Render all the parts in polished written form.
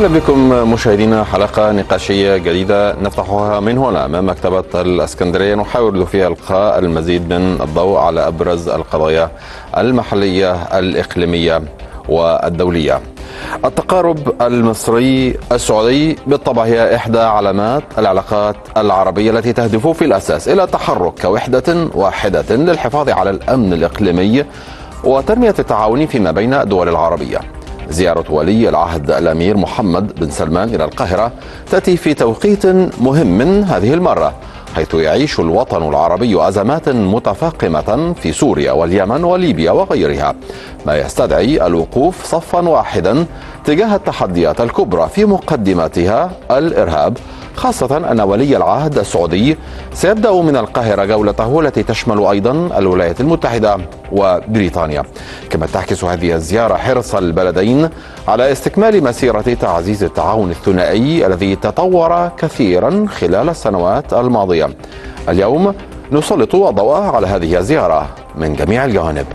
أهلا بكم مشاهدينا، حلقة نقاشية جديدة نفتحها من هنا أمام مكتبة الإسكندرية، نحاول فيها إلقاء المزيد من الضوء على أبرز القضايا المحلية الإقليمية والدولية. التقارب المصري السعودي بالطبع هي إحدى علامات العلاقات العربية التي تهدف في الأساس إلى تحرك كوحدة واحدة للحفاظ على الأمن الإقليمي وتنمية التعاون فيما بين الدول العربية. زيارة ولي العهد الأمير محمد بن سلمان إلى القاهرة تأتي في توقيت مهم هذه المرة، حيث يعيش الوطن العربي أزمات متفاقمة في سوريا واليمن وليبيا وغيرها، ما يستدعي الوقوف صفا واحدا تجاه التحديات الكبرى في مقدمتها الإرهاب، خاصة أن ولي العهد السعودي سيبدأ من القاهرة جولته التي تشمل أيضا الولايات المتحدة وبريطانيا. كما تعكس هذه الزيارة حرص البلدين على استكمال مسيرة تعزيز التعاون الثنائي الذي تطور كثيرا خلال السنوات الماضية. اليوم نسلط الضوء على هذه الزيارة من جميع الجوانب.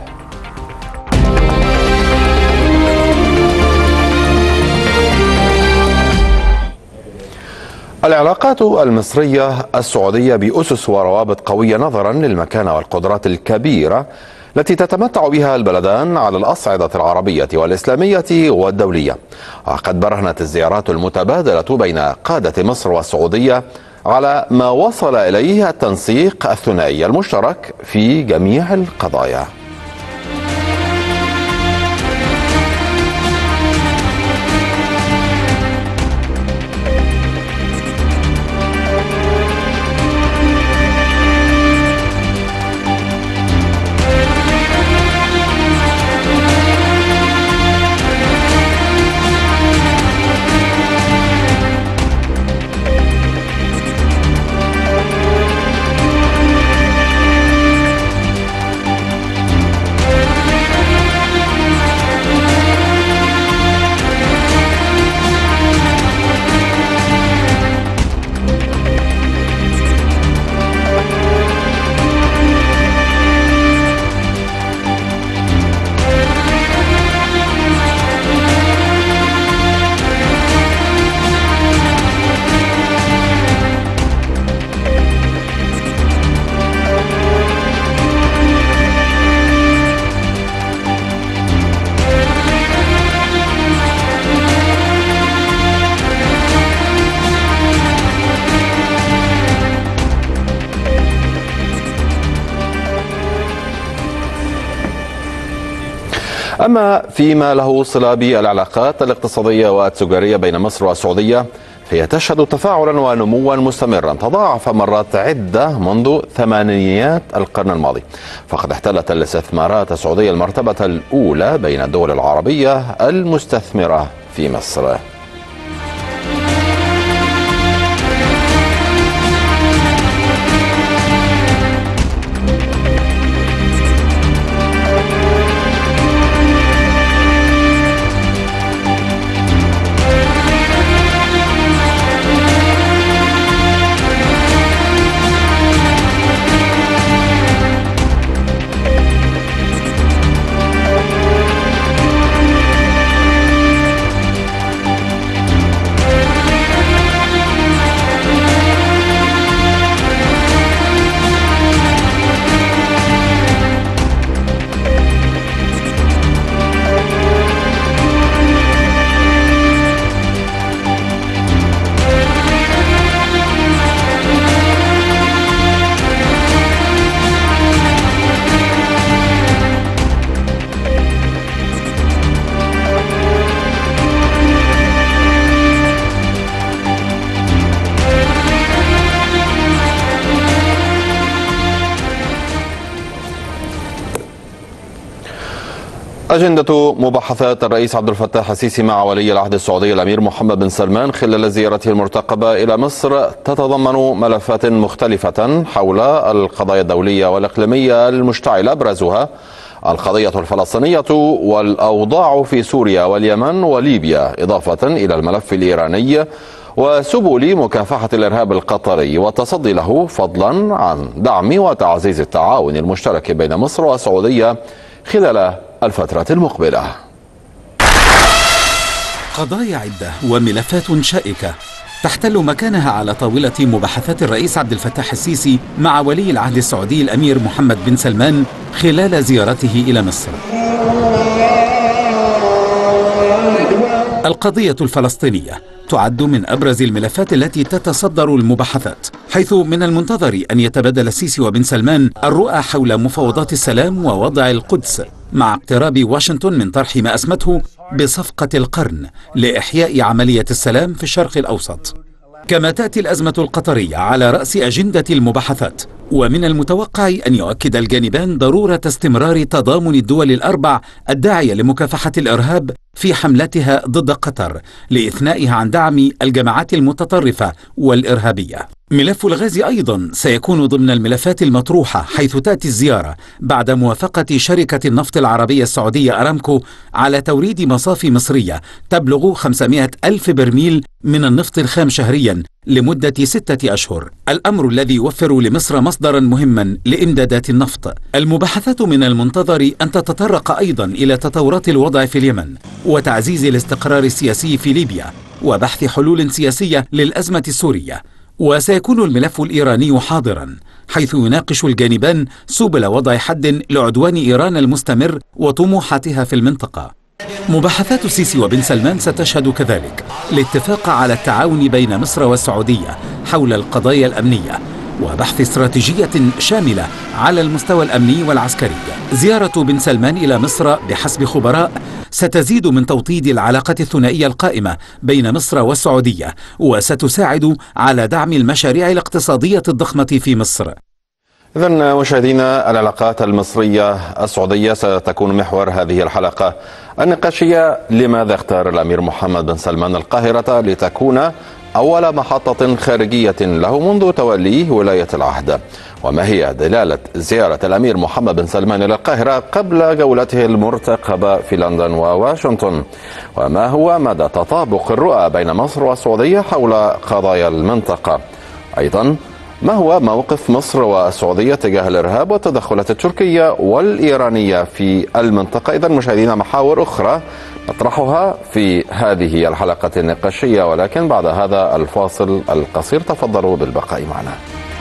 العلاقات المصرية السعودية بأسس وروابط قوية نظرا للمكانة والقدرات الكبيرة التي تتمتع بها البلدان على الأصعدة العربية والإسلامية والدولية. وقد برهنت الزيارات المتبادلة بين قادة مصر والسعودية على ما وصل إليه التنسيق الثنائي المشترك في جميع القضايا. أما فيما له صلة بالعلاقات الاقتصادية والتجارية بين مصر والسعودية، فهي تشهد تفاعلا ونموا مستمرا تضاعف مرات عدة منذ ثمانينيات القرن الماضي، فقد احتلت الاستثمارات السعودية المرتبة الأولى بين الدول العربية المستثمرة في مصر. أجندة مباحثات الرئيس عبد الفتاح السيسي مع ولي العهد السعودي الأمير محمد بن سلمان خلال زيارته المرتقبة إلى مصر تتضمن ملفات مختلفة حول القضايا الدولية والإقليمية المشتعلة، أبرزها القضية الفلسطينية والأوضاع في سوريا واليمن وليبيا، إضافة إلى الملف الإيراني وسبل مكافحة الإرهاب القطري والتصدي له، فضلا عن دعم وتعزيز التعاون المشترك بين مصر والسعودية خلال الفترة المقبلة. قضايا عدة وملفات شائكة تحتل مكانها على طاولة مباحثات الرئيس عبد الفتاح السيسي مع ولي العهد السعودي الأمير محمد بن سلمان خلال زيارته إلى مصر. القضية الفلسطينية تعد من أبرز الملفات التي تتصدر المباحثات، حيث من المنتظر أن يتبادل السيسي وبن سلمان الرؤى حول مفاوضات السلام ووضع القدس، مع اقتراب واشنطن من طرح ما أسمته بصفقة القرن لإحياء عملية السلام في الشرق الأوسط. كما تأتي الأزمة القطرية على رأس أجندة المباحثات، ومن المتوقع أن يؤكد الجانبان ضرورة استمرار تضامن الدول الأربع الداعية لمكافحة الإرهاب في حملتها ضد قطر لإثنائها عن دعم الجماعات المتطرفة والإرهابية. ملف الغاز أيضا سيكون ضمن الملفات المطروحة، حيث تأتي الزيارة بعد موافقة شركة النفط العربية السعودية أرامكو على توريد مصافي مصرية تبلغ 500 ألف برميل من النفط الخام شهريا لمدة 6 أشهر، الأمر الذي يوفر لمصر مصدرا مهما لإمدادات النفط. المباحثات من المنتظر أن تتطرق أيضا إلى تطورات الوضع في اليمن وتعزيز الاستقرار السياسي في ليبيا وبحث حلول سياسية للأزمة السورية. وسيكون الملف الإيراني حاضرا، حيث يناقش الجانبان سبل وضع حد لعدوان إيران المستمر وطموحاتها في المنطقة. مباحثات السيسي وبن سلمان ستشهد كذلك الاتفاق على التعاون بين مصر والسعودية حول القضايا الأمنية وبحث استراتيجية شاملة على المستوى الأمني والعسكري. زيارة بن سلمان إلى مصر بحسب خبراء ستزيد من توطيد العلاقة الثنائية القائمة بين مصر والسعودية، وستساعد على دعم المشاريع الاقتصادية الضخمة في مصر. إذن مشاهدينا، العلاقات المصرية السعودية ستكون محور هذه الحلقة النقاشية. لماذا اختار الأمير محمد بن سلمان القاهرة لتكون أول محطة خارجية له منذ توليه ولاية العهد؟ وما هي دلالة زيارة الأمير محمد بن سلمان إلى القاهرة قبل جولته المرتقبة في لندن وواشنطن؟ وما هو مدى تطابق الرؤى بين مصر والسعودية حول قضايا المنطقة؟ أيضا ما هو موقف مصر والسعودية تجاه الإرهاب والتدخلات التركية والإيرانية في المنطقة؟ إذن مشاهدينا، محاور أخرى نطرحها في هذه الحلقة النقاشية، ولكن بعد هذا الفاصل القصير تفضلوا بالبقاء معنا.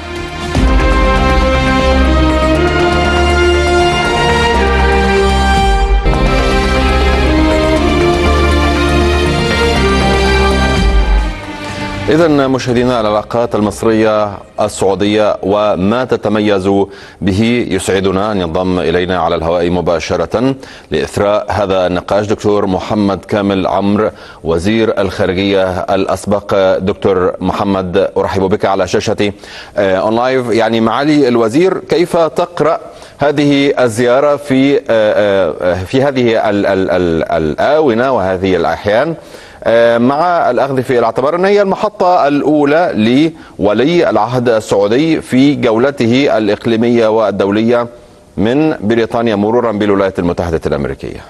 إذن مشاهدينا، العلاقات المصرية السعودية وما تتميز به، يسعدنا أن ينضم إلينا على الهواء مباشرة لإثراء هذا النقاش دكتور محمد كامل عمرو، وزير الخارجية الأسبق. دكتور محمد، أرحب بك على شاشة أون لايف. يعني معالي الوزير، كيف تقرأ هذه الزيارة في هذه الآونة وهذه الأحيان، مع الأخذ في الاعتبار أن هي المحطة الأولى لولي العهد السعودي في جولته الإقليمية والدولية من بريطانيا مرورا بالولايات المتحدة الأمريكية؟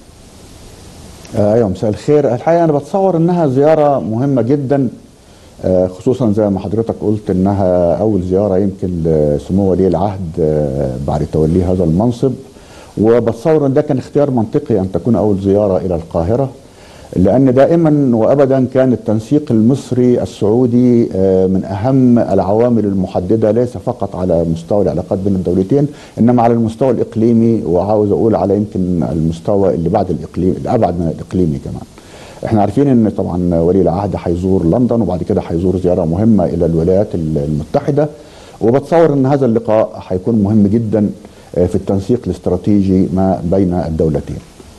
أيوة، مساء الخير. الحقيقة أنا بتصور أنها زيارة مهمة جدا، خصوصا زي ما حضرتك قلت أنها أول زيارة يمكن لسمو ولي العهد بعد توليه هذا المنصب، وبتصور أن ده كان اختيار منطقي أن تكون أول زيارة إلى القاهرة، لأن دائما وأبدا كان التنسيق المصري السعودي من أهم العوامل المحددة، ليس فقط على مستوى العلاقات بين الدولتين، إنما على المستوى الإقليمي، وعاوز أقول على يمكن المستوى اللي بعد الإقليم، الأبعد من الإقليمي كمان. احنا عارفين ان طبعا ولي العهد هيزور لندن، وبعد كده هيزور زيارة مهمة إلى الولايات المتحدة، وبتصور ان هذا اللقاء هيكون مهم جدا في التنسيق الاستراتيجي ما بين الدولتين.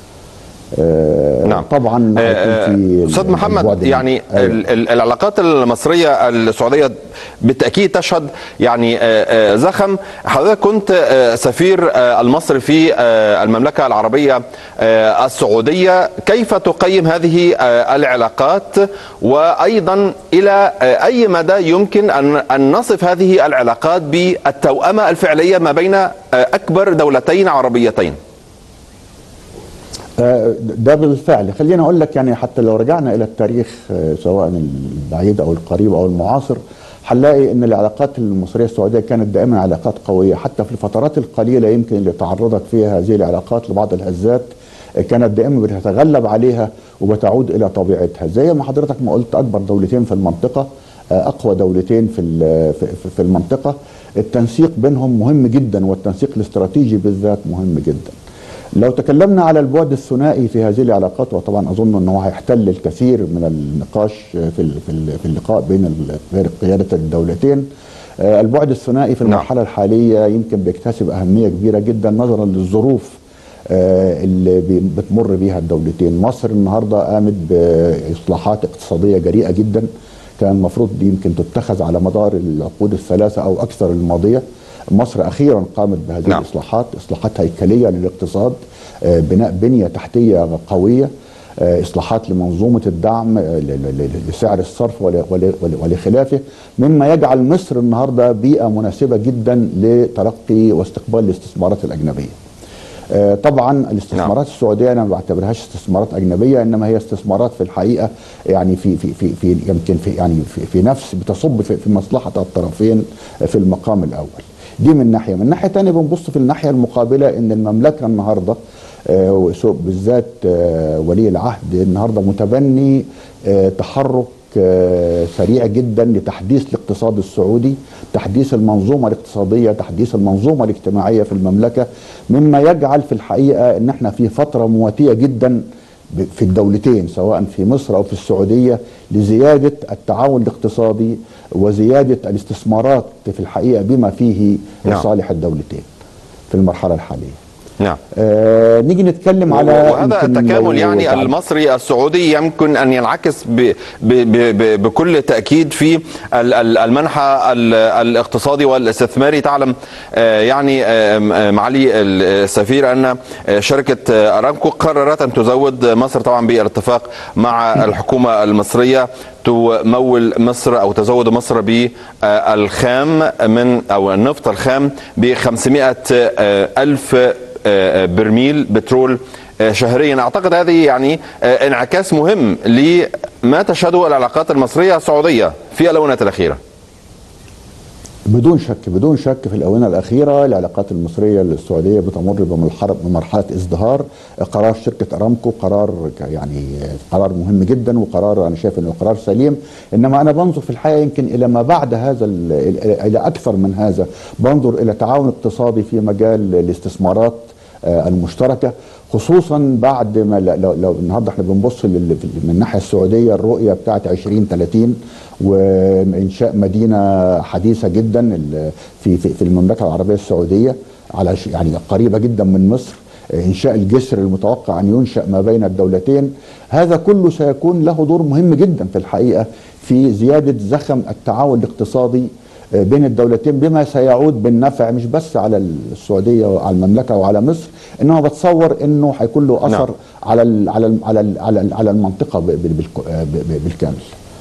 نعم طبعا. أستاذ محمد، يعني العلاقات المصرية السعودية بالتأكيد تشهد يعني زخم. حضرتك كنت سفير المصري في المملكة العربية السعودية، كيف تقيم هذه العلاقات؟ وأيضا إلى أي مدى يمكن أن نصف هذه العلاقات بالتوأمة الفعلية ما بين أكبر دولتين عربيتين؟ ده بالفعل. خلينا اقول لك، يعني حتى لو رجعنا الى التاريخ سواء البعيد او القريب او المعاصر، هنلاقي ان العلاقات المصريه السعوديه كانت دائما علاقات قويه، حتى في الفترات القليله يمكن اللي تعرضت فيها هذه العلاقات لبعض الهزات كانت دائما بتتغلب عليها وبتعود الى طبيعتها. زي ما حضرتك ما قلت، اكبر دولتين في المنطقه، اقوى دولتين في المنطقه، التنسيق بينهم مهم جدا، والتنسيق الاستراتيجي بالذات مهم جدا. لو تكلمنا على البعد الثنائي في هذه العلاقات، وطبعا اظن انه هيحتل الكثير من النقاش في اللقاء بين قياده الدولتين. البعد الثنائي في المرحله الحاليه يمكن بيكتسب اهميه كبيره جدا نظرا للظروف اللي بتمر بيها الدولتين. مصر النهارده قامت باصلاحات اقتصاديه جريئه جدا، كان المفروض دي يمكن تتخذ على مدار العقود الثلاثه او اكثر الماضيه. مصر اخيرا قامت بهذه الاصلاحات، اصلاحات هيكليه للاقتصاد، بناء بنيه تحتيه قويه، اصلاحات لمنظومه الدعم لسعر الصرف ولخلافه، مما يجعل مصر النهارده بيئه مناسبه جدا لتلقي واستقبال الاستثمارات الاجنبيه. طبعا الاستثمارات السعوديه انا ما بعتبرهاش استثمارات اجنبيه، انما هي استثمارات في الحقيقه يعني في يمكن في نفس بتصب في مصلحه الطرفين في المقام الاول. دي من ناحيه. من ناحيه ثانيه بنبص في الناحيه المقابله ان المملكه النهارده بالذات ولي العهد النهارده متبني تحرك سريع جدا لتحديث الاقتصاد السعودي، تحديث المنظومه الاقتصاديه، تحديث المنظومه الاجتماعيه في المملكه، مما يجعل في الحقيقه ان احنا في فتره مواتيه جدا في الدولتين سواء في مصر او في السعوديه لزياده التعاون الاقتصادي وزياده الاستثمارات في الحقيقه بما فيه لصالح الدولتين في المرحله الحاليه. نعم. نيجي نتكلم على وهذا التكامل يعني المصري السعودي يمكن ان ينعكس بكل تاكيد في المنحى الاقتصادي والاستثماري. تعلم يعني معالي السفير ان شركه ارامكو قررت ان تزود مصر طبعا بالاتفاق مع الحكومه المصريه، تمول مصر او تزود مصر بالخام من او النفط الخام ب 500,000 برميل بترول شهريا. اعتقد هذه يعني انعكاس مهم لما تشهده العلاقات المصريه السعوديه في الاونه الاخيره. بدون شك في الاونه الاخيره العلاقات المصريه السعوديه بتمر بمرحله ازدهار. قرار شركه ارامكو قرار قرار مهم جدا، وقرار انا شايف انه قرار سليم، انما انا بنظر في الحقيقه يمكن الى ما بعد هذا، الى اكثر من هذا، بنظر الى تعاون اقتصادي في مجال الاستثمارات المشتركه، خصوصا بعد ما لو النهارده احنا بنبص من الناحيه السعوديه الرؤيه بتاعت 2030 وانشاء مدينه حديثه جدا في المملكه العربيه السعوديه على يعني قريبه جدا من مصر، انشاء الجسر المتوقع ان ينشا ما بين الدولتين. هذا كله سيكون له دور مهم جدا في الحقيقه في زياده زخم التعاون الاقتصادي بين الدولتين، بما سيعود بالنفع مش بس على السعوديه وعلى المملكه وعلى مصر، انما بتصور انه هيكون له اثر على المنطقه بالكامل.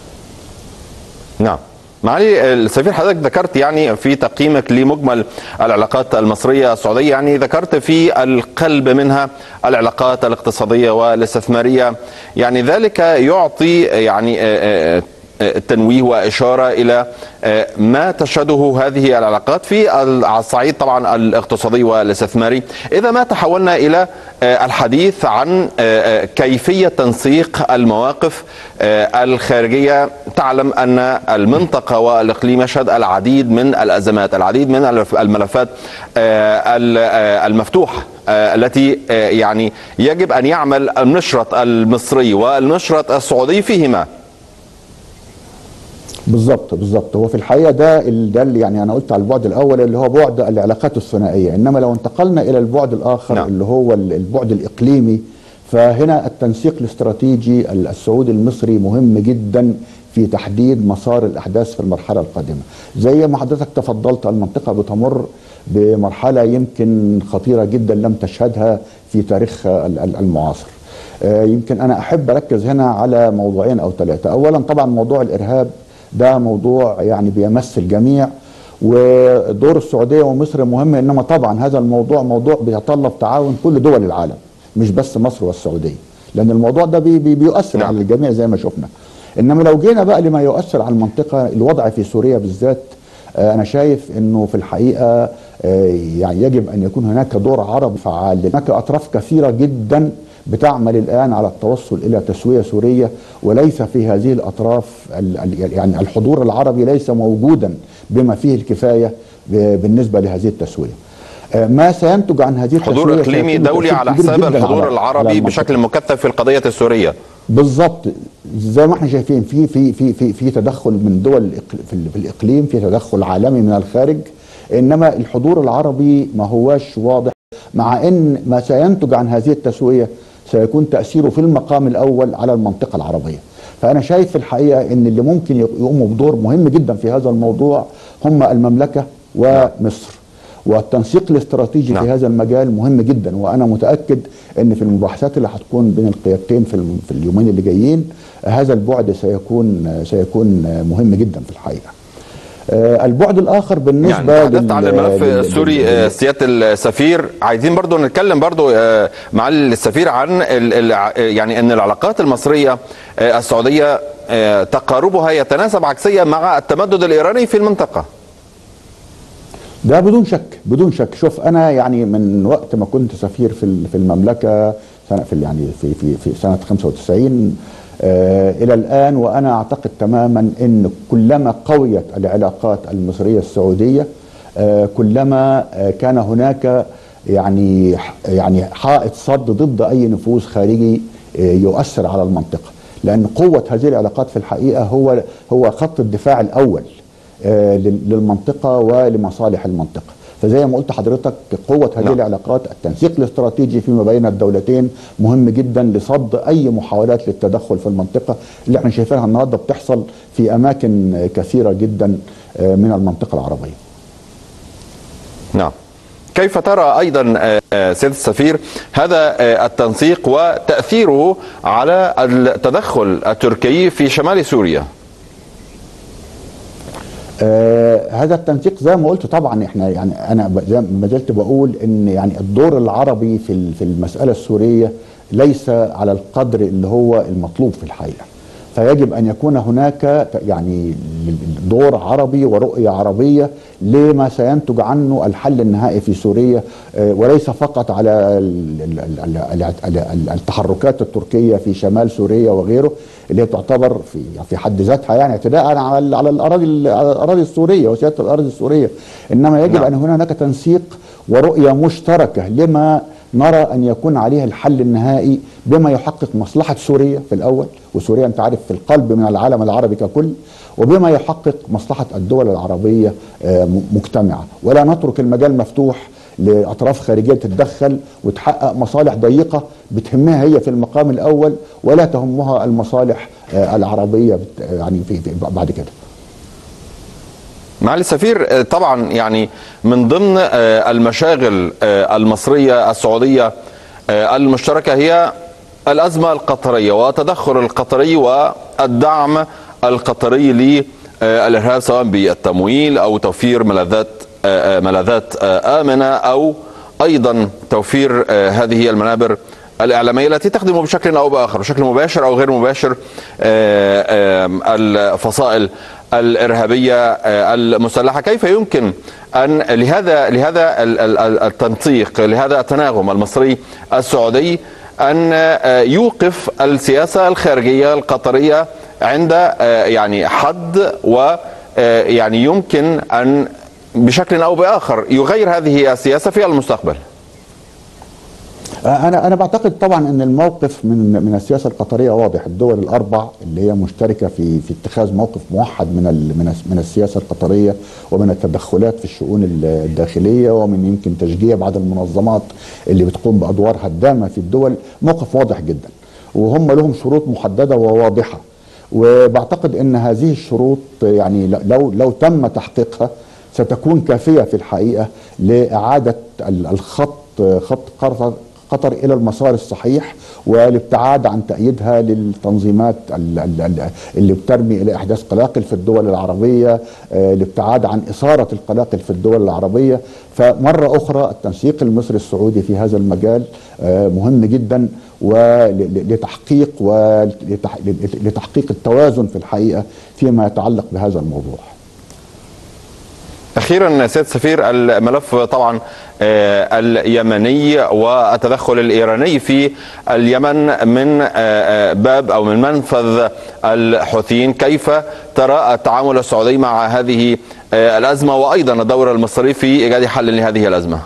نعم. معالي السفير، حضرتك ذكرت يعني في تقييمك لمجمل العلاقات المصرية السعودية، يعني ذكرت في القلب منها العلاقات الاقتصادية والاستثمارية، يعني ذلك يعطي يعني تنويه وإشارة إلى ما تشهده هذه العلاقات في الصعيد طبعا الاقتصادي والاستثماري. إذا ما تحولنا إلى الحديث عن كيفية تنسيق المواقف الخارجية، تعلم أن المنطقة والإقليم يشهد العديد من الأزمات، العديد من الملفات المفتوحة التي يعني يجب أن يعمل المشرط المصري والمشرط السعودي فيهما. بالضبط. هو في الحقيقه ده اللي يعني انا قلت على البعد الاول اللي هو بعد العلاقات الثنائيه، انما لو انتقلنا الى البعد الاخر اللي هو البعد الاقليمي، فهنا التنسيق الاستراتيجي السعودي المصري مهم جدا في تحديد مسار الاحداث في المرحله القادمه. زي ما حضرتك تفضلت، المنطقه بتمر بمرحله يمكن خطيره جدا لم تشهدها في تاريخها المعاصر. يمكن انا احب اركز هنا على موضوعين او ثلاثه. اولا طبعا موضوع الارهاب، ده موضوع يعني بيمس الجميع، ودور السعوديه ومصر مهم، انما طبعا هذا الموضوع موضوع بيتطلب تعاون كل دول العالم مش بس مصر والسعوديه، لان الموضوع ده بيؤثر على الجميع زي ما شفنا. انما لو جينا بقى لما يؤثر على المنطقه، الوضع في سوريا بالذات، انا شايف انه في الحقيقه يعني يجب ان يكون هناك دور عربي فعال. هناك اطراف كثيره جدا بتعمل الآن على التوصل إلى تسوية سورية، وليس في هذه الأطراف يعني الحضور العربي ليس موجودا بما فيه الكفاية بالنسبة لهذه التسوية. ما سينتج عن هذه التسوية حضور إقليمي دولي على حساب الحضور العربي بشكل مكثف في القضية السورية. بالضبط، زي ما احنا شايفين في تدخل من دول في الإقليم، في تدخل عالمي من الخارج، إنما الحضور العربي ما هواش واضح، مع أن ما سينتج عن هذه التسوية سيكون تأثيره في المقام الأول على المنطقة العربية. فأنا شايف في الحقيقة أن اللي ممكن يقوموا بدور مهم جدا في هذا الموضوع هم المملكة ومصر، والتنسيق الاستراتيجي في هذا المجال مهم جدا. وأنا متأكد أن في المباحثات اللي هتكون بين القيادتين في اليومين اللي جايين هذا البعد سيكون مهم جدا في الحقيقة. البعد الآخر بالنسبة يعني تحدثت عن الملف السوري سيادة السفير، عايزين برضو نتكلم برضو مع السفير عن يعني أن العلاقات المصرية السعودية تقاربها يتناسب عكسيا مع التمدد الإيراني في المنطقة. ده بدون شك بدون شك. شوف أنا يعني من وقت ما كنت سفير في المملكة في سنة 95 إلى الآن، وأنا أعتقد تماما أن كلما قويت العلاقات المصرية السعودية كلما كان هناك يعني حائط صد ضد أي نفوذ خارجي يؤثر على المنطقة، لأن قوة هذه العلاقات في الحقيقة هو خط الدفاع الأول للمنطقة ولمصالح المنطقة. فزي ما قلت حضرتك قوة هذه العلاقات، التنسيق الاستراتيجي فيما بين الدولتين مهم جدا لصد أي محاولات للتدخل في المنطقة اللي احنا شايفينها النهارده بتحصل في أماكن كثيرة جدا من المنطقة العربية. نعم. كيف ترى أيضا سيادة السفير هذا التنسيق وتأثيره على التدخل التركي في شمال سوريا؟ هذا التنسيق زي ما قلت طبعا احنا يعني انا زي ما زلت بقول ان يعني الدور العربي في المسألة السورية ليس على القدر اللي هو المطلوب في الحقيقة، فيجب ان يكون هناك يعني دور عربي ورؤية عربية لما سينتج عنه الحل النهائي في سوريا، وليس فقط على التحركات التركية في شمال سوريا وغيره اللي هي تعتبر في حد ذاتها يعني اعتداء على الاراضي السورية وسيادة الاراضي السورية، انما يجب ان يكون هناك تنسيق ورؤية مشتركة لما نرى أن يكون عليها الحل النهائي بما يحقق مصلحة سوريا في الأول، وسوريا أنت عارف في القلب من العالم العربي ككل، وبما يحقق مصلحة الدول العربية مجتمعة، ولا نترك المجال مفتوح لأطراف خارجية تتدخل وتحقق مصالح ضيقة بتهمها هي في المقام الأول ولا تهمها المصالح العربية يعني في بعد كده. معالي السفير، طبعا يعني من ضمن المشاغل المصرية السعودية المشتركة هي الأزمة القطرية وتدخل القطري والدعم القطري للإرهاب سواء بالتمويل أو توفير ملاذات آمنة أو أيضا توفير هذه المنابر الإعلامية التي تخدم بشكل أو بآخر بشكل مباشر أو غير مباشر الفصائل الإرهابية المسلحة. كيف يمكن أن لهذا التنسيق، لهذا التناغم المصري السعودي أن يوقف السياسة الخارجية القطرية عند يعني حد، ويعني يمكن أن بشكل أو بآخر يغير هذه السياسة في المستقبل؟ أنا بعتقد طبعا أن الموقف من السياسة القطرية واضح. الدول الأربع اللي هي مشتركة في اتخاذ موقف موحد من السياسة القطرية ومن التدخلات في الشؤون الداخلية ومن يمكن تشجيع بعض المنظمات اللي بتقوم بأدوار هدامة في الدول، موقف واضح جدا، وهم لهم شروط محددة وواضحة، وبعتقد أن هذه الشروط يعني لو تم تحقيقها ستكون كافية في الحقيقة لإعادة خط قطر إلى المسار الصحيح والابتعاد عن تأييدها للتنظيمات اللي بترمي إلى إحداث قلاقل في الدول العربية، الابتعاد عن إثارة القلاقل في الدول العربية. فمرة أخرى التنسيق المصري السعودي في هذا المجال مهم جدا ولتحقيق التوازن في الحقيقة فيما يتعلق بهذا الموضوع. أخيرا سيد السفير، الملف طبعا اليمني والتدخل الإيراني في اليمن من باب أو من منفذ الحوثيين، كيف ترى التعامل السعودي مع هذه الأزمة وأيضا الدور المصري في إيجاد حل لهذه الأزمة؟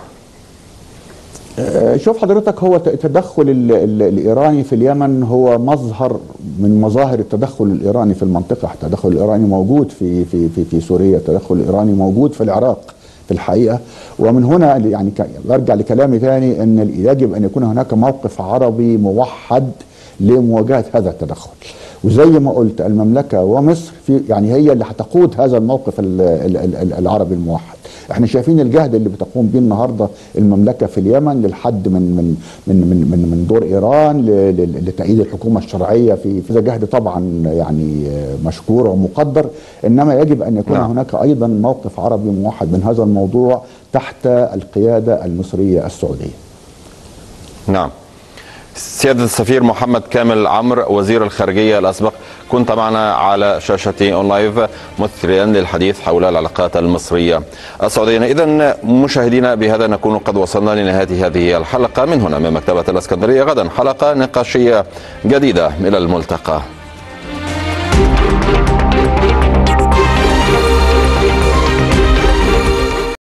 شوف حضرتك، هو التدخل الإيراني في اليمن هو مظهر من مظاهر التدخل الإيراني في المنطقة. التدخل الإيراني موجود في سوريا، التدخل الإيراني موجود في العراق في الحقيقة. ومن هنا يعني برجع لكلامي ثاني أن يجب أن يكون هناك موقف عربي موحد لمواجهة هذا التدخل. وزي ما قلت المملكة ومصر يعني هي اللي هتقود هذا الموقف العربي الموحد. احنا شايفين الجهد اللي بتقوم به النهارده المملكه في اليمن للحد من دور ايران لتأييد الحكومه الشرعيه في ده جهد طبعا يعني مشكور ومقدر، انما يجب ان يكون هناك ايضا موقف عربي موحد من هذا الموضوع تحت القياده المصريه السعوديه. نعم. سيادة السفير محمد كامل عمرو وزير الخارجية الأسبق، كنت معنا على شاشة أون لايف مثريا للحديث حول العلاقات المصرية السعودية. إذن مشاهدينا، بهذا نكون قد وصلنا لنهاية هذه الحلقة من هنا من مكتبة الإسكندرية. غدا حلقة نقاشية جديدة، إلى الملتقى.